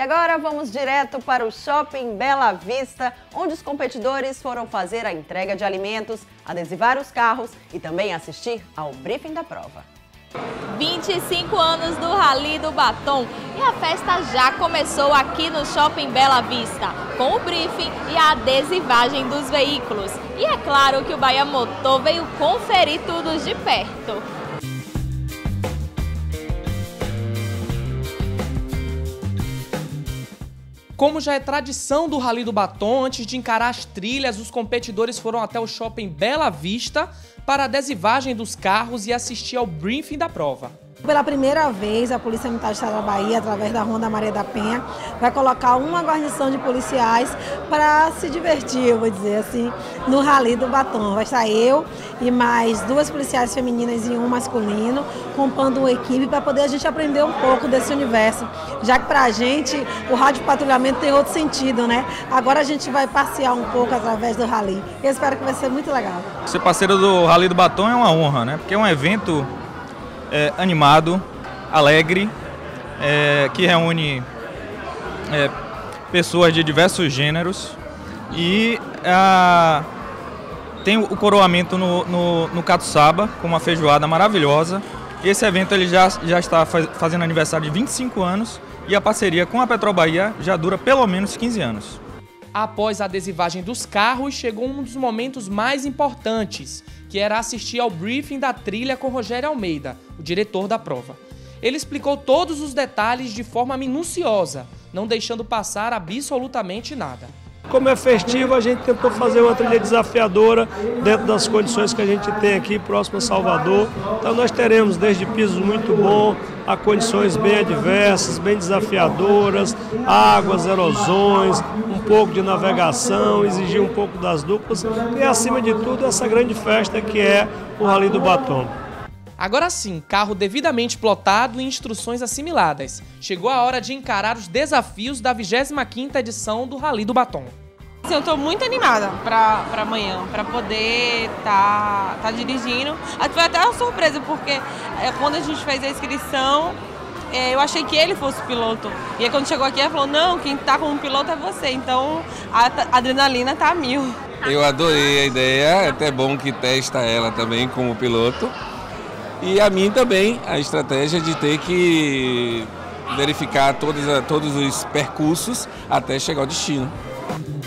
agora vamos direto para o Shopping Bela Vista, onde os competidores foram fazer a entrega de alimentos, adesivar os carros e também assistir ao briefing da prova. 25 anos do Rally do Batom e a festa já começou aqui no Shopping Bela Vista, com o briefing e a adesivagem dos veículos. E é claro que o Bahia Motor veio conferir tudo de perto. Como já é tradição do Rally do Batom, antes de encarar as trilhas, os competidores foram até o Shopping Bela Vista para a adesivagem dos carros e assistir ao briefing da prova. Pela primeira vez, a Polícia Militar do Estado da Bahia, através da Ronda Maria da Penha, vai colocar uma guarnição de policiais para se divertir, eu vou dizer assim, no Rally do Batom. Vai estar eu e mais 2 policiais femininas e um masculino, compondo uma equipe para poder a gente aprender um pouco desse universo. Já que para a gente o rádio de patrulhamento tem outro sentido, né? Agora a gente vai passear um pouco através do Rally. Eu espero que vai ser muito legal. Ser parceiro do Rally do Batom é uma honra, né? Porque é um evento animado, alegre, que reúne pessoas de diversos gêneros e tem o coroamento no Catuçaba com uma feijoada maravilhosa. Esse evento ele já está fazendo aniversário de 25 anos e a parceria com a Petrobahia já dura pelo menos 15 anos. Após a adesivagem dos carros, chegou um dos momentos mais importantes, que era assistir ao briefing da trilha com Rogério Almeida, o diretor da prova. Ele explicou todos os detalhes de forma minuciosa, não deixando passar absolutamente nada. Como é festivo, a gente tentou fazer uma trilha desafiadora dentro das condições que a gente tem aqui próximo a Salvador. Então nós teremos desde pisos muito bons, a condições bem adversas, bem desafiadoras, águas, erosões, um pouco de navegação, exigir um pouco das duplas e acima de tudo essa grande festa que é o Rally do Batom. Agora sim, carro devidamente plotado e instruções assimiladas. Chegou a hora de encarar os desafios da 25ª edição do Rally do Batom. Eu estou muito animada para amanhã, para poder tá dirigindo. Foi até uma surpresa, porque quando a gente fez a inscrição, eu achei que ele fosse o piloto. E aí quando chegou aqui, ele falou, não, quem está como piloto é você. Então a adrenalina tá a 1000. Eu adorei a ideia, é até bom que testa ela também como piloto. E a mim também, a estratégia de ter que verificar todos os percursos até chegar ao destino.